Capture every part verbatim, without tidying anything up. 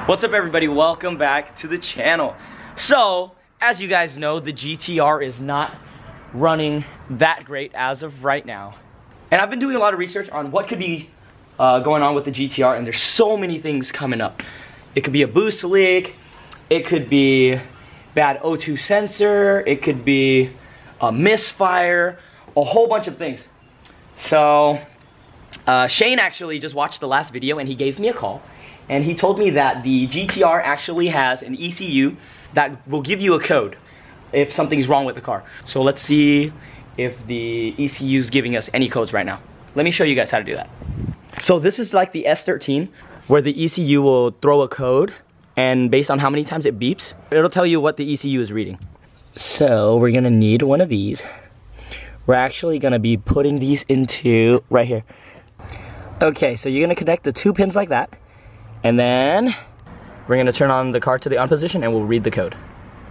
What's up everybody, welcome back to the channel. So, as you guys know, the G T R is not running that great as of right now. And I've been doing a lot of research on what could be uh, going on with the G T R, and there's so many things coming up. It could be a boost leak, it could be bad O two sensor, it could be a misfire, a whole bunch of things. So, uh, Shane actually just watched the last video and he gave me a call. And he told me that the G T R actually has an E C U that will give you a code if something's wrong with the car. So let's see if the E C U is giving us any codes right now. Let me show you guys how to do that. So this is like the S thirteen, where the E C U will throw a code, and based on how many times it beeps, it'll tell you what the E C U is reading. So we're gonna need one of these. We're actually gonna be putting these into right here. Okay, so you're gonna connect the two pins like that. And then we're gonna turn on the car to the on position and we'll read the code.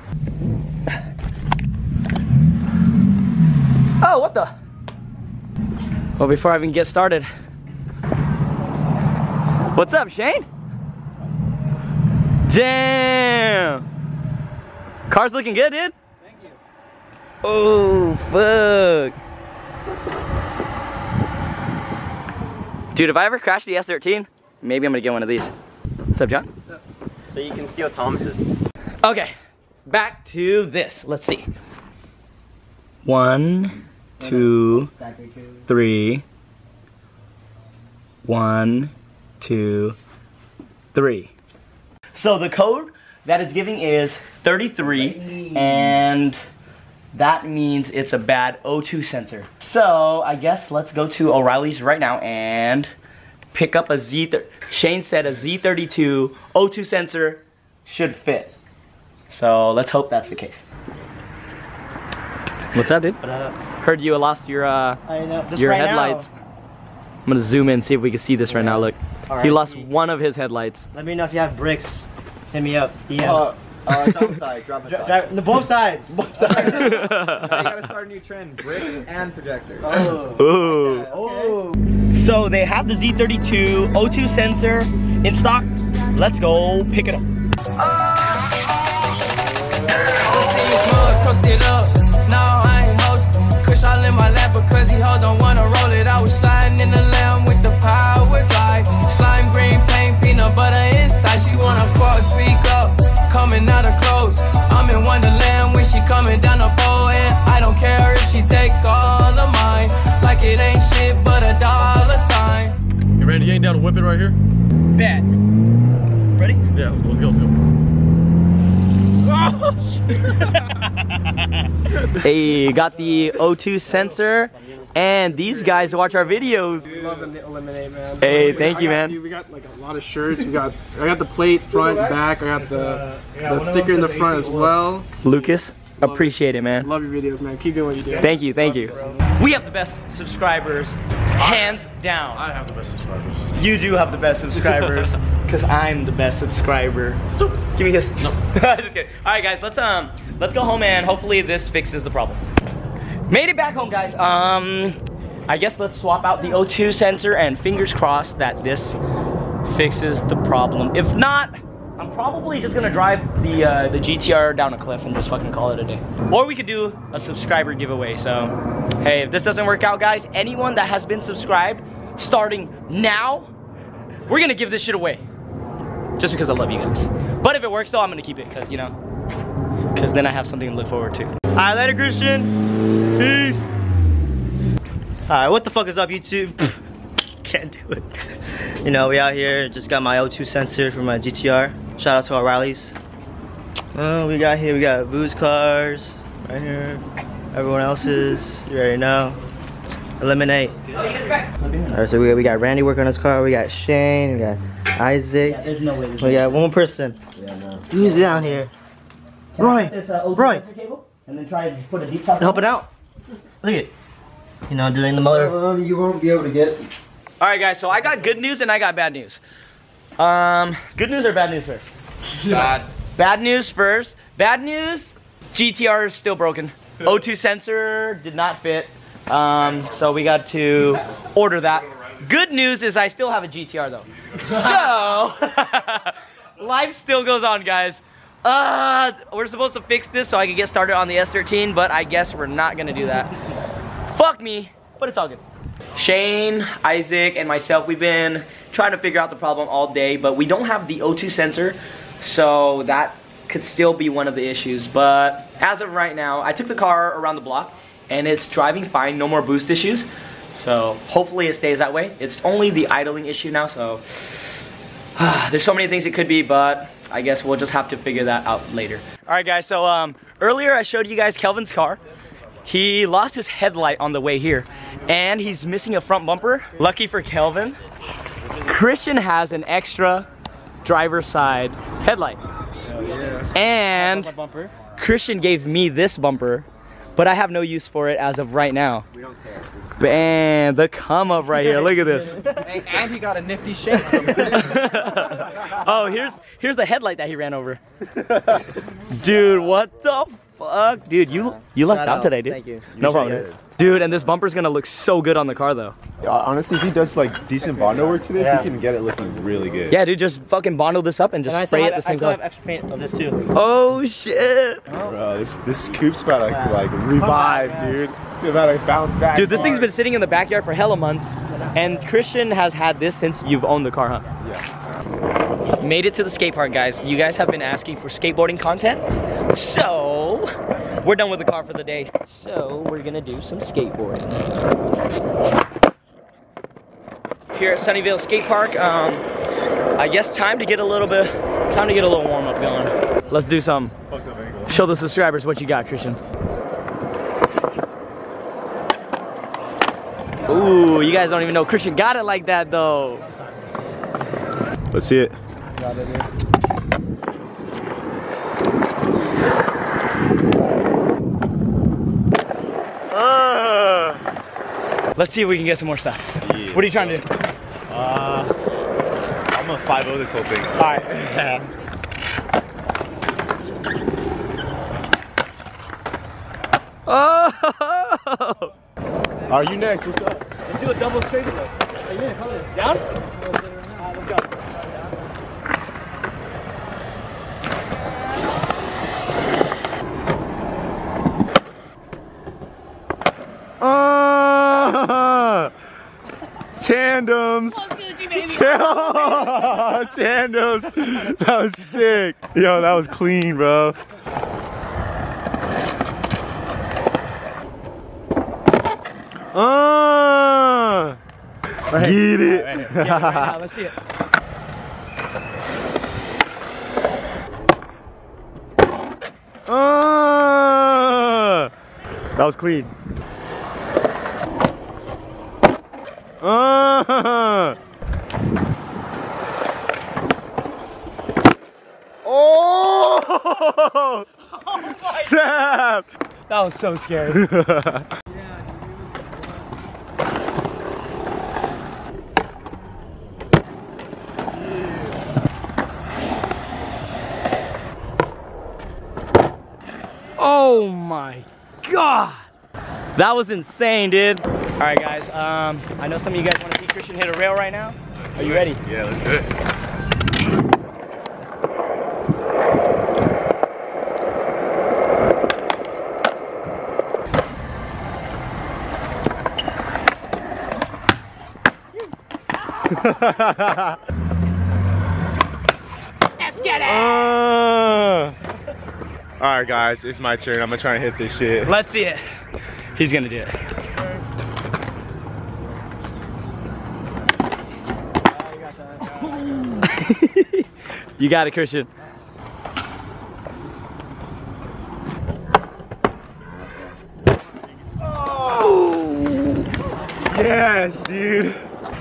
Oh, what the? Well, before I even get started, what's up, Shane? Damn! Car's looking good, dude. Thank you. Oh, fuck. Dude, if I ever crash the S thirteen, maybe I'm gonna get one of these. What's up, John? So you can steal Thomas's. Okay, back to this. Let's see. One, two, three. One, two, three. So the code that it's giving is thirty-three, and that means it's a bad O two sensor. So I guess let's go to O'Reilly's right now and pick up a Z. Shane said a Z thirty-two O two sensor should fit. So let's hope that's the case. What's up, dude? What up? Heard you lost your uh, I know. Just your right headlights. Now. I'm gonna zoom in, see if we can see this right Yeah. now. Look, All he right. lost one of his headlights. Let me know if you have bricks. Hit me up. D M. Uh, uh, drop aside, drop Dri- aside. dri- both sides. Both sides. Now you gotta start a new trend, bricks and projectors. Oh. Ooh. Okay. Oh. So they have the Z thirty-two O two sensor in stock. Let's go pick it up. Toasted up, now I ain't hosting. Kush all in my lap because he hold don't wanna roll it. I was sliding in the lamb with the power glide. Slime green paint, peanut butter inside. She wanna fuck, speak up, coming out of clothes. I'm in Wonderland when she coming down the pole, and I don't care if she take all of mine. Like it ain't shit but a dollar sign. Hey Randy, you ain't down to whip it right here? Bet. Ready? Yeah, let's go, let's go, let's go. Hey, got the O two sensor, and these guys watch our videos. Love the Eliminate, man. Hey, We thank got- you, I got- man. Dude, we got like a lot of shirts. We got, I got the plate front, back. I got the, the sticker in the front as well. Lucas, appreciate it, man. Love your videos, man. Keep doing what you do. Thank you, thank you. We have the best subscribers, hands down. I have the best subscribers. You do have the best subscribers, because I'm the best subscriber. So, give me this. No. Just kidding. Alright guys, let's um let's go home and hopefully this fixes the problem. Made it back home, guys. Um I guess let's swap out the O two sensor and fingers crossed that this fixes the problem. If not, I'm probably just gonna drive the uh, the G T R down a cliff and just fucking call it a day. Or we could do a subscriber giveaway. So, hey, if this doesn't work out, guys, anyone that has been subscribed starting now, we're gonna give this shit away. Just because I love you guys. But if it works though, I'm gonna keep it because, you know, because then I have something to look forward to. Alright, later, Christian. Peace. Alright, what the fuck is up, YouTube? Can't do it. You know, we out here. Just got my O two sensor for my G T R. Shout out to O'Reilly's. Oh, we got here. We got Voo's cars right here. Everyone else's. You already know. Eliminate. Alright, so we got, we got Randy working on his car. We got Shane. We got Isaac. Yeah, there's no way. We got one more person. Yeah, no. Who's down here? Roy. This, uh, O two Roy. sensor cable, and then try to put a deep top. Helping out. Look at, you know, doing the motor. Um, you won't be able to get. All right, guys. So I got good news and I got bad news. Um, good news or bad news first? Bad. Bad news first. Bad news. G T R is still broken. O two sensor did not fit. Um, so we got to order that. Good news is I still have a G T R though. So life still goes on, guys. Uh, we're supposed to fix this so I can get started on the S thirteen, but I guess we're not gonna do that. Fuck me, but it's all good. Shane, Isaac, and myself, we've been trying to figure out the problem all day, but we don't have the O two sensor, so that could still be one of the issues. But as of right now, I took the car around the block, and it's driving fine, no more boost issues. So hopefully it stays that way. It's only the idling issue now, so uh, there's so many things it could be, but I guess we'll just have to figure that out later. All right, guys, so um, earlier I showed you guys Kelvin's car. He lost his headlight on the way here, and he's missing a front bumper. Lucky for Kelvin, Christian has an extra driver's side headlight. Hell yeah. And Christian gave me this bumper, but I have no use for it as of right now. We don't care. Bam, the come up right here, look at this. Hey, and he got a nifty shake from it. Oh, here's here's the headlight that he ran over. Dude, what the fuck? Dude, you you lucked out today, dude. Thank you. No problem. Dude, and this bumper's gonna look so good on the car though. Uh, honestly, if he does like decent Bondo work to this, Yeah. he can get it looking really good. Yeah, dude, just fucking bondle this up and just And I spray still it have, the same I still color. have extra paint of this too. Oh shit. Bro, this this coupe's about to like revive, dude. It's about to bounce back. Dude, this hard. thing's been sitting in the backyard for hella months, and Christian has had this since you've owned the car, huh? Yeah. Made it to the skate park, guys. You guys have been asking for skateboarding content, so we're done with the car for the day. So we're gonna do some skateboarding. Here at Sunnyvale Skate Park, um, I guess time to get a little bit, time to get a little warm up going. Let's do some. Show the subscribers what you got, Christian. Ooh, you guys don't even know Christian got it like that though. Let's see it. Uh, Let's see if we can get some more stuff. Yeah. What are you trying to do? Uh, I'm gonna five oh this whole thing. All right. Oh! Are you next? What's up? Let's do a double straight away. Are you in? Come in. Down? Alright, let's go. Uh, tandems. Tandems. That was sick. Yo, that was clean, bro. Uh, get it. Right, right, right. Yeah, right now. Let's see it. Uh, that was clean. Uh, oh! Sap! That was so scary. Oh my god! That was insane, dude. All right, guys. Um, I know some of you guys want to see Christian hit a rail right now. Are you ready? Yeah, let's do it. Let's get it! Uh, all right, guys, it's my turn. I'm gonna try and hit this shit. Let's see it. He's gonna do it. You got it, Christian. Oh, yes, dude.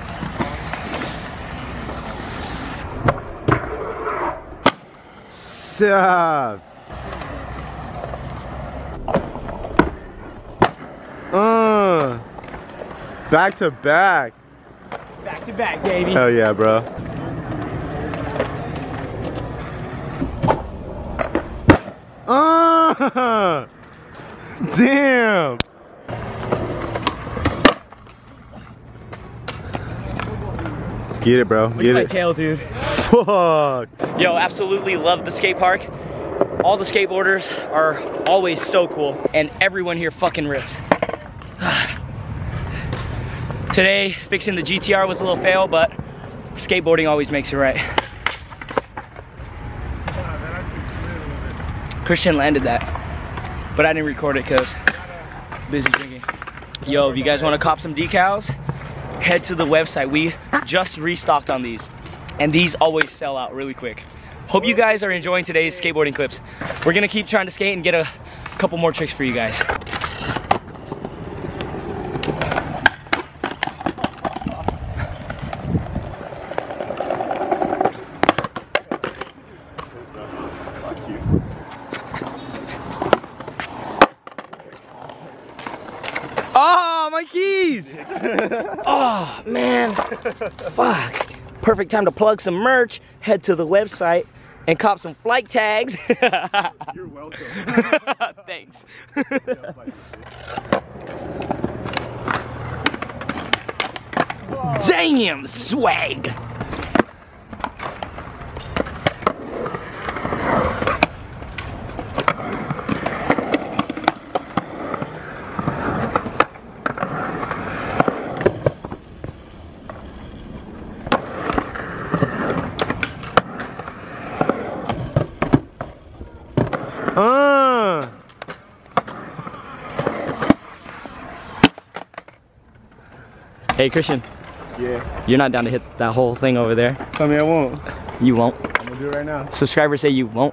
Stop. Uh, back to back. Back to back, baby. Hell yeah, bro. Uh, damn. Get it, bro. Look Get at my it. tail, dude. Fuck. Yo, absolutely love the skate park. All the skateboarders are always so cool, and everyone here fucking rips. Today, fixing the G T R was a little fail, but skateboarding always makes it right. Christian landed that, but I didn't record it because busy drinking. Yo, if you guys want to cop some decals, head to the website. We just restocked on these, and these always sell out really quick. Hope you guys are enjoying today's skateboarding clips. We're gonna keep trying to skate and get a couple more tricks for you guys. Oh, my keys! Oh, man. Fuck. Perfect time to plug some merch, head to the website, and cop some flight tags. You're welcome. Thanks. Damn, swag! Uh. Hey, Christian. Yeah. You're not down to hit that whole thing over there. Tell me I won't. You won't. I'm gonna do it right now. Subscribers say you won't.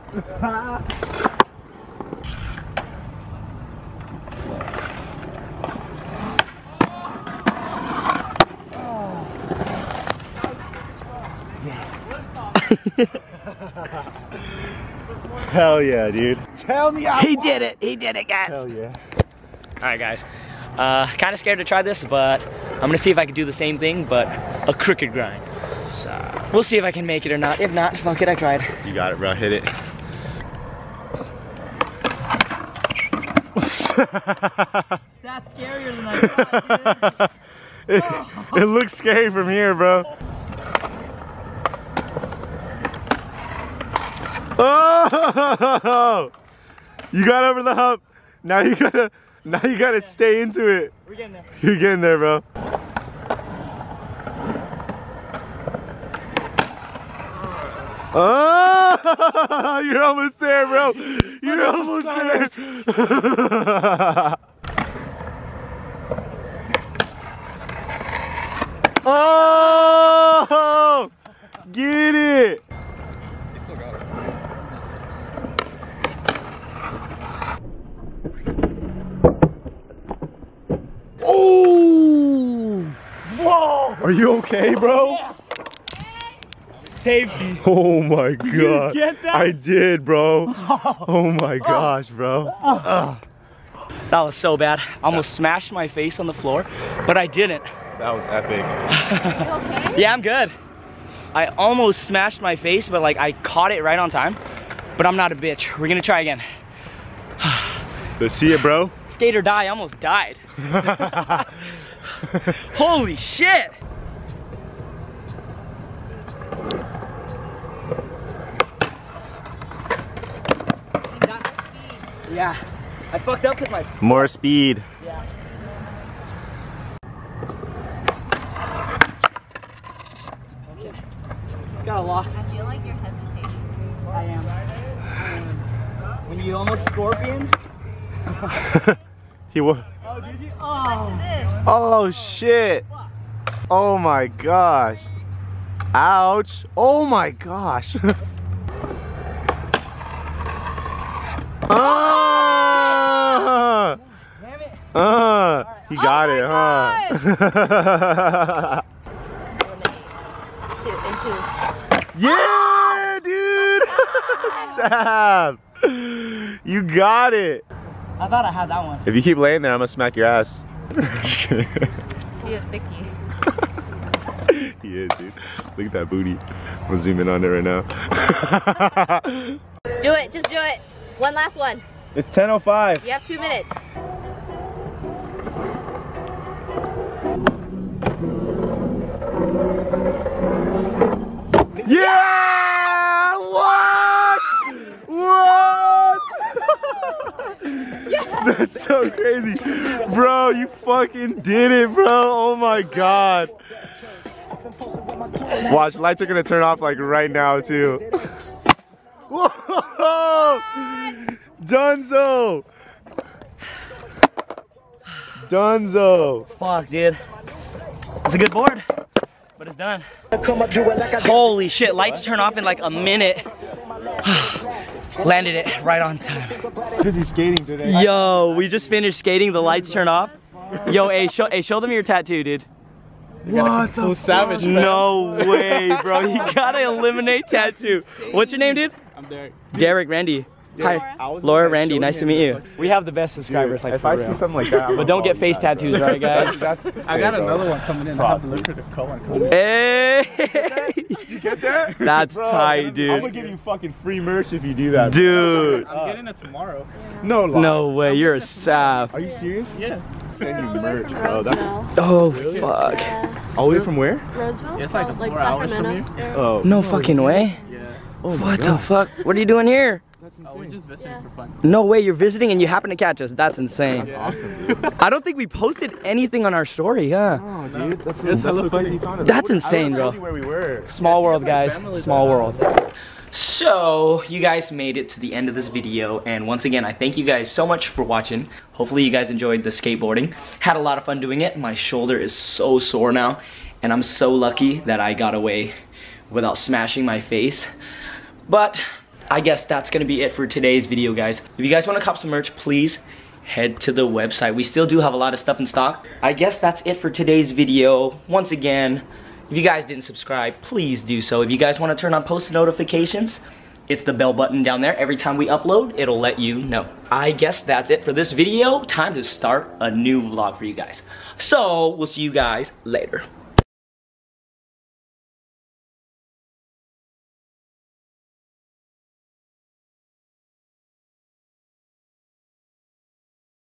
Hell yeah, dude. Tell me I He won't. did it. He did it, guys. Hell yeah. All right, guys. Uh, kind of scared to try this, but I'm gonna see if I can do the same thing, but a crooked grind. So we'll see if I can make it or not. If not, fuck it, I tried. You got it, bro. Hit it. That's scarier than I thought, it, it looks scary from here, bro. Oh! You got over the hump. Now you gotta, now you gotta stay into it. We're getting there. You're getting there, bro. Oh! You're almost there, bro. You're almost there. Oh! Get it! Oh! Whoa! Are you okay, bro? Yeah. Safety. Oh my god. you get that? I did, bro. Oh my gosh, bro. Ugh. That was so bad. I almost smashed my face on the floor, but I didn't. That was epic. You okay? Yeah, I'm good. I almost smashed my face, but like I caught it right on time. But I'm not a bitch. We're gonna try again. Let's see it, bro. Skate or die, I almost died. Holy shit! Yeah, I fucked up with my. More speed. Yeah. Okay. It's got a lock. I feel like you're hesitating. I am. I am. When you almost scorpion. He was. Oh, did you? What's Oh. this? Oh shit. Oh my gosh. Ouch. Oh my gosh. Ah! Damn it. Uh, he got Oh it, my huh? Two and two. Yeah, dude! Sam! You got it! I thought I had that one. If you keep laying there, I'm gonna smack your ass. See a thicky. He is, dude. Look at that booty. I'm gonna zoom in on it right now. Do it, just do it. One last one. It's ten oh five. You have two minutes. Yeah! That's so crazy. Bro, you fucking did it, bro. Oh my god. Watch, lights are gonna turn off like right now too. Whoa! Dunzo! Dunzo! Fuck, dude. It's a good board, but it's done. Holy shit, lights turn off in like a minute. Landed it right on time. Busy skating today. Yo, we just finished skating, the lights turn off. Yo, hey, show, hey, show them your tattoo, dude. What the savage, man. No way, bro. You gotta eliminate tattoo. What's your name, dude? I'm Derek. Derek Randy. Hi, Laura Randy, nice to meet you. We have the best subscribers, like, if for I real. see something like that, I'm But don't get face that, tattoos, right, guys? That's, that's I got insane, another bro. one coming in. Props, I have the lucrative color coming in. Hey! Did you get that? That's Bro, tight, I'm dude. gonna give you fucking free merch if you do that. Dude. I'm getting it tomorrow. No lie. No way, you're a sap. Are you serious? Yeah. Send you merch, bro. That's Oh, fuck. all the way from where? Roseville? It's like Oh, four hours from Sacramento. here. Oh. No fucking way. Yeah. Oh my What god. the fuck? What are you doing here? Oh, we're just visiting Yeah. for fun. No way, you're visiting and you happen to catch us. That's insane. Yeah. Awesome, dude. I don't think we posted anything on our story, huh? Oh, dude. That's, It's that's hella so funny. crazy. You found us. That's I would've- insane, I bro. would've told you where we were. Small world, guys. family Small that- world. So, you guys made it to the end of this video, and once again, I thank you guys so much for watching. Hopefully you guys enjoyed the skateboarding. Had a lot of fun doing it. My shoulder is so sore now, and I'm so lucky that I got away without smashing my face. But I guess that's gonna be it for today's video, guys. If you guys wanna cop some merch, please head to the website. We still do have a lot of stuff in stock. I guess that's it for today's video. Once again, if you guys didn't subscribe, please do so. If you guys wanna turn on post notifications, it's the bell button down there. Every time we upload, it'll let you know. I guess that's it for this video. Time to start a new vlog for you guys. So, we'll see you guys later.